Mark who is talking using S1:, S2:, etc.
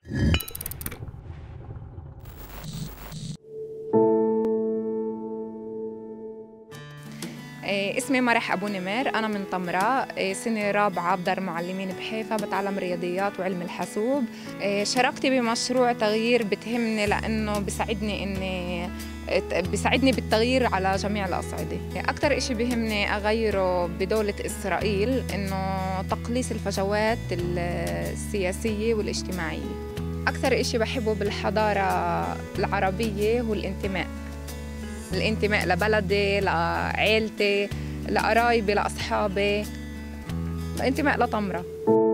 S1: اسمي مرح أبو نمر، أنا من طمرة، سنة رابعة بدار معلمين بحيفا، بتعلم رياضيات وعلم الحاسوب. شاركت بمشروع تغيير بتهمني لأنه بيساعدني بالتغيير على جميع الأصعدة. أكثر إشي بيهمني أغيره بدولة إسرائيل إنه تقليص الفجوات السياسية والاجتماعية. أكثر إشي بحبه بالحضارة العربية هو الانتماء لبلدي، لعائلتي، لقرايبي، لأصحابي، الانتماء لطمرة.